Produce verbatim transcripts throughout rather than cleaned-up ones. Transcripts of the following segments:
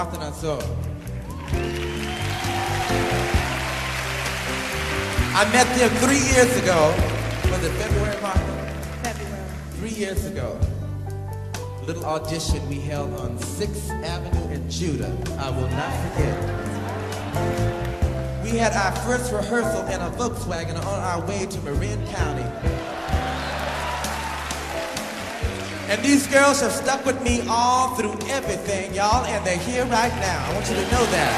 Martin and so. I met them three years ago. Was it February, Martin? February. Three years ago. Little audition we held on sixth Avenue in Judah. I will not forget. We had our first rehearsal in a Volkswagen on our way to Marin County. And these girls have stuck with me all through everything, y'all, and they're here right now. I want you to know that.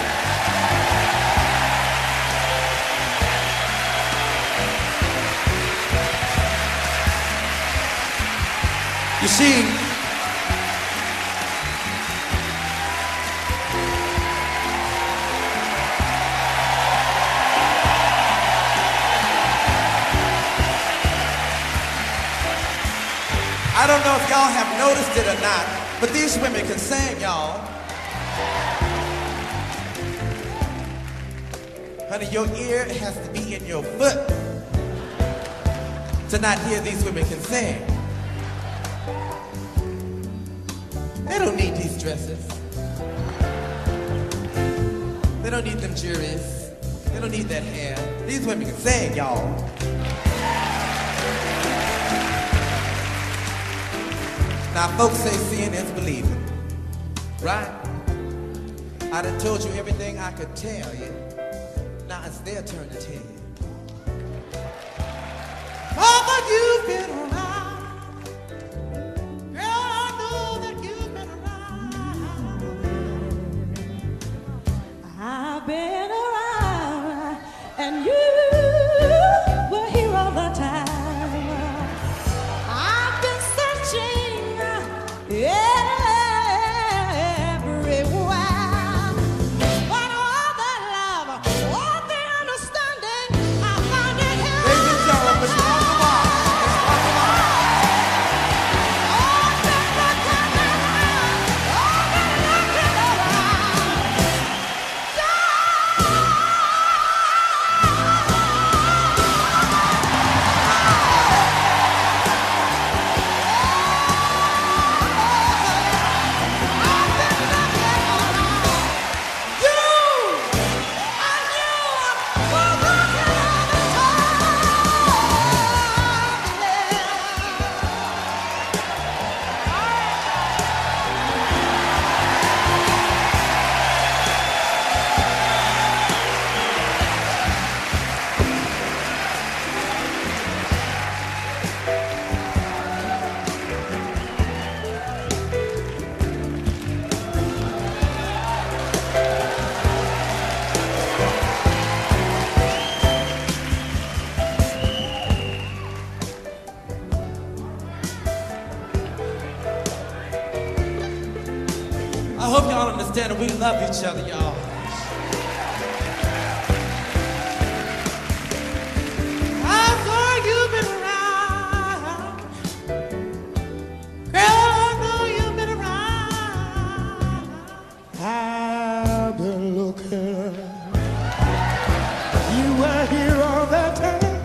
You see, I don't know if y'all have noticed it or not, but these women can sing, y'all. Honey, your ear has to be in your foot to not hear these women can sing. They don't need these dresses. They don't need them juries. They don't need that hair. These women can sing, y'all. Now, folks say seeing is believing, right? I done told you everything I could tell you. Now it's their turn to tell you. Mama, you've been around. Girl, I know that you've been around. I've been around, and you were here all the time. I've been searching everywhere, but all the love, all the understanding, I found it here. Ladies and gentlemen, Mister Uncle All the looking around, all the looking around. I hope y'all understand that we love each other, y'all. I saw you've been around. Girl, I know you've been around. I've been looking. You were here all the time.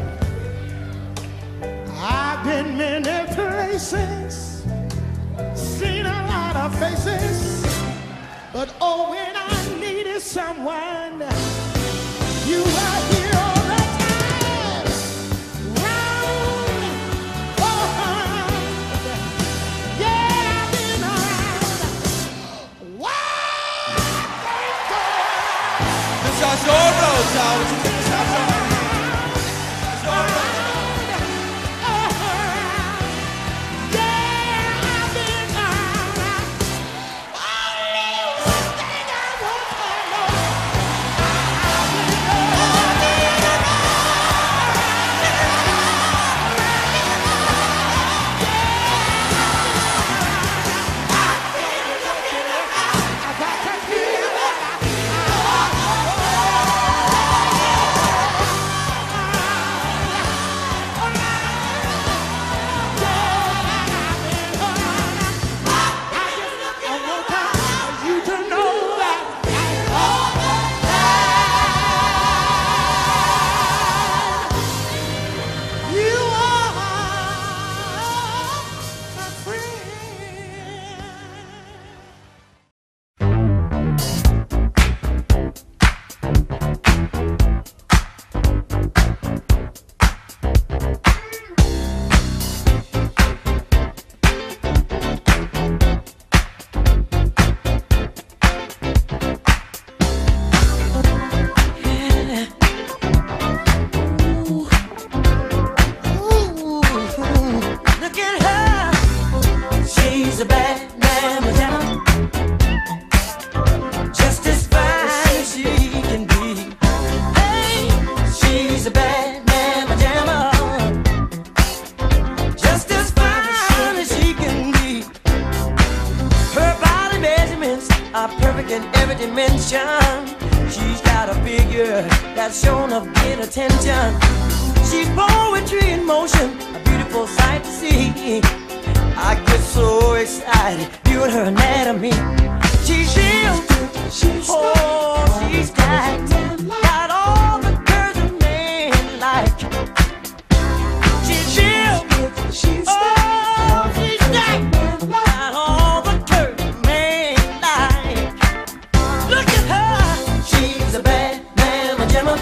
I've been many places, seen a lot of faces. But oh, when I needed someone, you were here all the time. Round, around, yeah, I've been around. Wow, thank God. This is your road, y'all. What you think this is your road? It's your road. got a figure that's shown of great attention. She's poetry in motion, a beautiful sight to see. I get so excited viewing her anatomy. She's real, oh, she's got, got all the curves a man like. She's real, oh, she's got, got all the curves a man like. Look at her, she's a bad mamma jamma,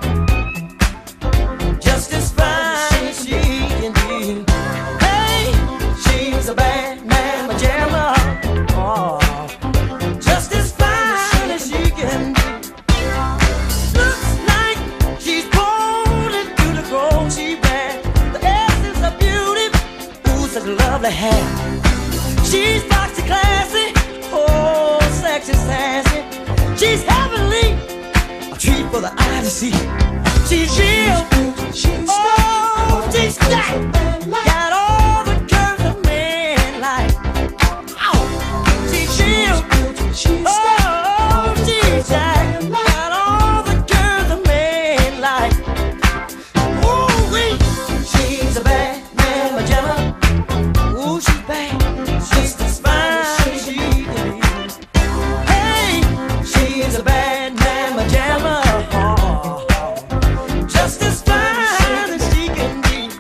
just as fine as she can be. Hey, she's a bad mamma jamma, oh, just as fine as she can be. Looks like she's born into the grown she bad. The essence of beauty, ooh, such lovely hair. She's foxy, classy, oh, sexy, sassy. She's heavenly, a treat for the eye to see. She's real, oh, she's stacked, got all the curves a man like. Oh, she's real, oh, she's stacked, got all the curves a man like. Ooh, wee, she's a bad mamma jamma. Ooh, she's bad, just as fine as she can be. Hey, she's a bad mamma jamma, oh, just as fine as she can be.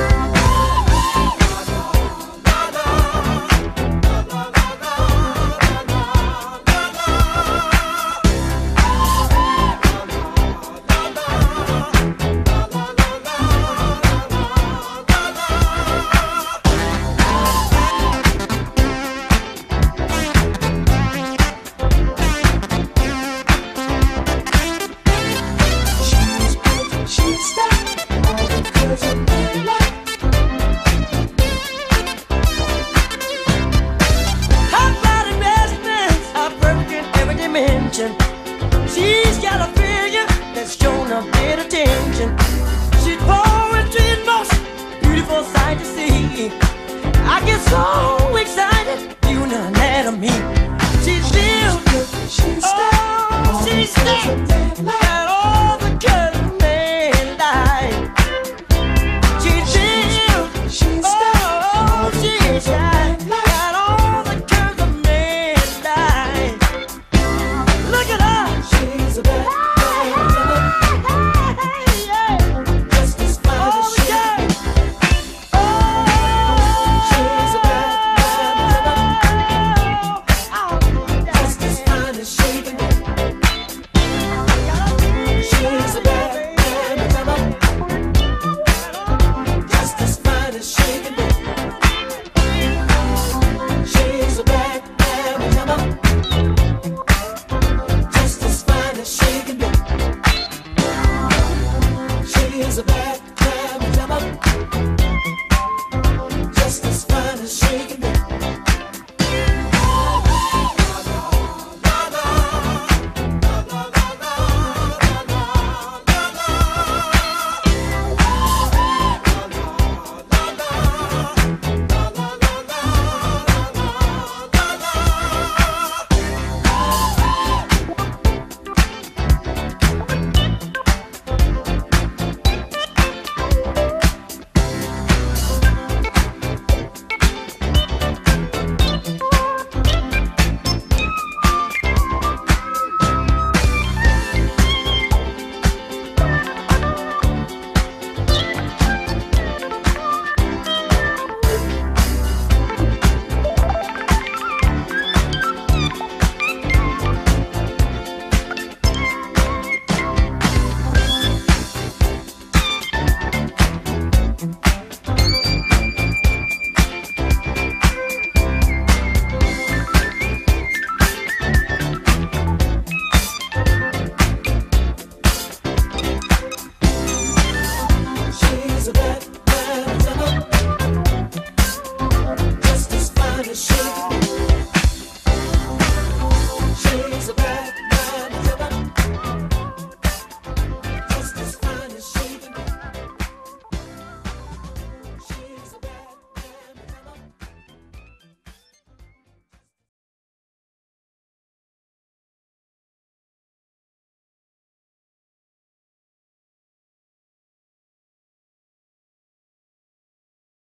Hot-rod investments are perfect in every dimension. She's got a figure that's shown a bit of attention. She's poetry in motion, beautiful sight to see. I get so excited viewing her anatomy. She's real, oh, she's stacked,